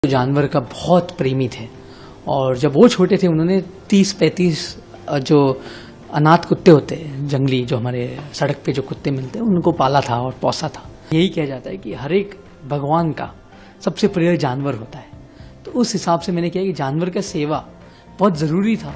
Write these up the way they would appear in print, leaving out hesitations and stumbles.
जानवर का बहुत प्रेमी थे और जब वो छोटे थे उन्होंने 30-35 जो अनाथ कुत्ते होते हैं जंगली, जो हमारे सड़क पे जो कुत्ते मिलते हैं, उनको पाला था और पोसा था। यही कहा जाता है कि हर एक भगवान का सबसे प्रिय जानवर होता है, तो उस हिसाब से मैंने किया कि जानवर का सेवा बहुत ज़रूरी था।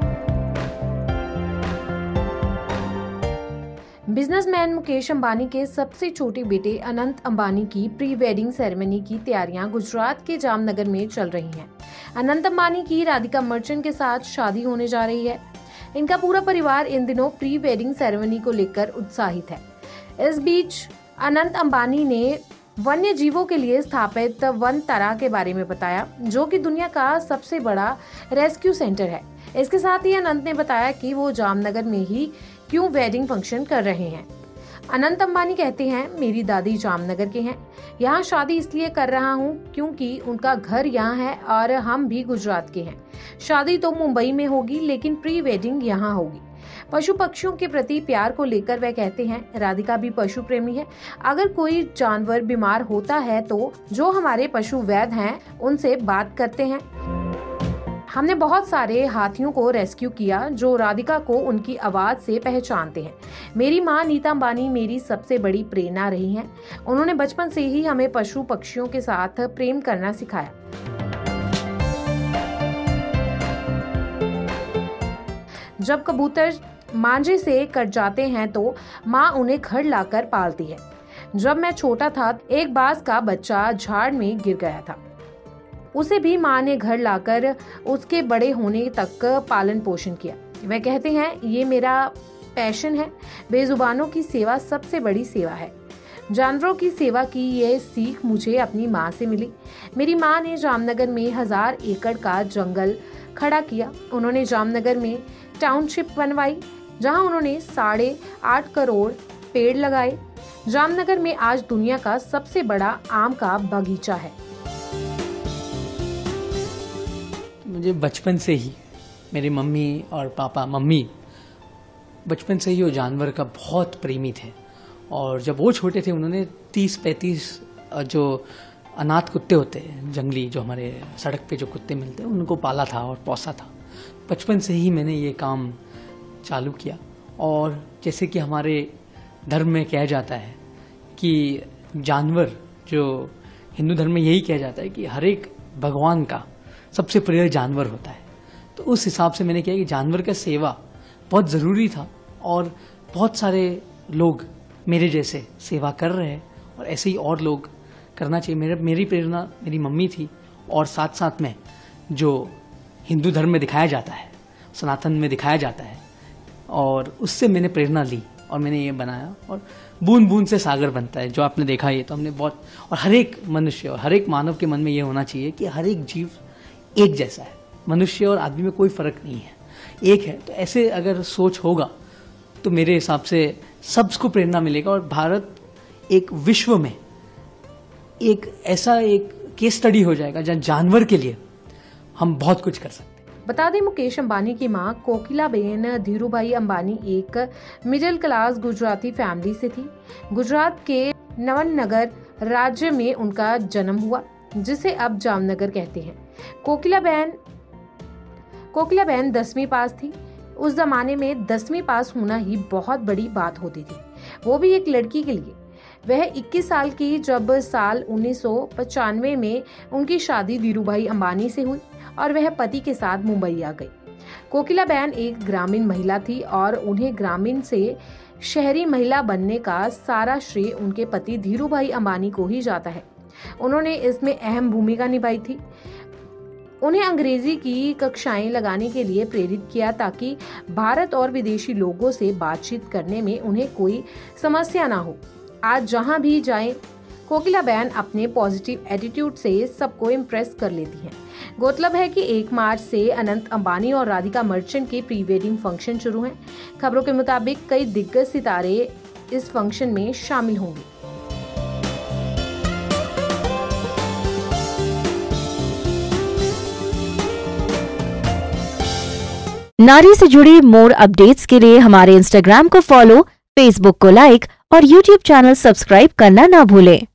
बिजनेसमैन मुकेश अंबानी के सबसे छोटे बेटे अनंत अंबानी की प्री वेडिंग सेरेमनी की तैयारियां गुजरात के जामनगर में चल रही हैं। अनंत अंबानी की राधिका मर्चेंट के साथ शादी होने जा रही है। इनका पूरा परिवार इन दिनों प्री वेडिंग सेरेमनी को लेकर उत्साहित है। इस बीच अनंत अंबानी ने वन्य जीवों के लिए स्थापित वनतरा के बारे में बताया, जो कि दुनिया का सबसे बड़ा रेस्क्यू सेंटर है। इसके साथ ही अनंत ने बताया कि वो जामनगर में ही क्यों वेडिंग फंक्शन कर रहे हैं। अनंत अंबानी कहते हैं, मेरी दादी जामनगर के हैं, यहाँ शादी इसलिए कर रहा हूँ क्योंकि उनका घर यहाँ है और हम भी गुजरात के हैं। शादी तो मुंबई में होगी लेकिन प्री वेडिंग यहाँ होगी। पशु पक्षियों के प्रति प्यार को लेकर वह कहते हैं, राधिका भी पशु प्रेमी है। अगर कोई जानवर बीमार होता है तो जो हमारे पशु वैद्य हैं उनसे बात करते हैं। हमने बहुत सारे हाथियों को रेस्क्यू किया जो राधिका को उनकी आवाज से पहचानते हैं। मेरी माँ नीता अंबानी मेरी सबसे बड़ी प्रेरणा रही हैं। उन्होंने बचपन से ही हमें पशु पक्षियों के साथ प्रेम करना सिखाया। जब कबूतर मांझे से कट जाते हैं तो माँ उन्हें घर लाकर पालती है। जब मैं छोटा था, एक बाज का बच्चा झाड़ में गिर गया था। उसे भी माँ ने घर लाकर उसके बड़े होने तक पालन पोषण किया। वह कहते हैं, ये मेरा पैशन है। बेजुबानों की सेवा सबसे बड़ी सेवा है। जानवरों की सेवा की ये सीख मुझे अपनी माँ से मिली। मेरी माँ ने जामनगर में 1000 एकड़ का जंगल खड़ा किया। उन्होंने जामनगर में टाउनशिप बनवाई जहाँ उन्होंने 8.5 करोड़ पेड़ लगाए। जामनगर में आज दुनिया का सबसे बड़ा आम का बगीचा है। मुझे बचपन से ही मेरी मम्मी और पापा, मम्मी बचपन से ही वो जानवर का बहुत प्रेमी थे और जब वो छोटे थे उन्होंने 30-35 जो अनाथ कुत्ते होते हैं जंगली, जो हमारे सड़क पे जो कुत्ते मिलते हैं, उनको पाला था और पोसा था। बचपन से ही मैंने ये काम चालू किया और जैसे कि हमारे धर्म में कहा जाता है कि जानवर, जो हिंदू धर्म में यही कहा जाता है कि हर एक भगवान का सबसे प्रिय जानवर होता है, तो उस हिसाब से मैंने किया कि जानवर का सेवा बहुत ज़रूरी था और बहुत सारे लोग मेरे जैसे सेवा कर रहे हैं और ऐसे ही और लोग करना चाहिए। मेरी प्रेरणा मेरी मम्मी थी और साथ साथ में जो हिंदू धर्म में दिखाया जाता है, सनातन में दिखाया जाता है, और उससे मैंने प्रेरणा ली और मैंने ये बनाया। और बूंद बूंद से सागर बनता है, जो आपने देखा ये तो हमने बहुत। और हर एक मनुष्य और हर एक मानव के मन में ये होना चाहिए कि हर एक जीव एक जैसा है। मनुष्य और आदमी में कोई फर्क नहीं है, एक है। तो ऐसे अगर सोच होगा तो मेरे हिसाब से सबको प्रेरणा मिलेगा और भारत एक विश्व में एक ऐसा एक केस स्टडी हो जाएगा जहाँ जानवर के लिए हम बहुत कुछ कर सकते हैं। बता दें, मुकेश अंबानी की मां कोकिलाबेन धीरूभाई अंबानी एक मिडिल क्लास गुजराती फैमिली से थी। गुजरात के नवनगर राज्य में उनका जन्म हुआ, जिसे अब जामनगर कहते हैं। कोकिलाबेन 10वीं पास थी। उस जमाने में 10वीं पास होना ही बहुत बड़ी बात होती थी, वो भी एक लड़की के लिए। वह 21 साल की जब साल 1995 में उनकी शादी धीरूभाई अंबानी से हुई और वह पति के साथ मुंबई आ गई। कोकिलाबेन एक ग्रामीण महिला थी और उन्हें ग्रामीण से शहरी महिला बनने का सारा श्रेय उनके पति धीरूभाई अंबानी को ही जाता है। उन्होंने इसमें अहम भूमिका निभाई थी। उन्हें अंग्रेजी की कक्षाएं लगाने के लिए प्रेरित किया ताकि भारत और विदेशी लोगों से बातचीत करने में उन्हें कोई समस्या ना हो। आज जहां भी जाएं, कोकिलाबेन अपने पॉजिटिव एटीट्यूड से सबको इम्प्रेस कर लेती हैं। गौरतलब है कि 1 मार्च से अनंत अंबानी और राधिका मर्चेंट के प्री वेडिंग फंक्शन शुरू हैं। खबरों के मुताबिक कई दिग्गज सितारे इस फंक्शन में शामिल होंगे। नारी से जुड़ी मोर अपडेट्स के लिए हमारे इंस्टाग्राम को फॉलो, फेसबुक को लाइक और यूट्यूब चैनल सब्सक्राइब करना ना भूलें।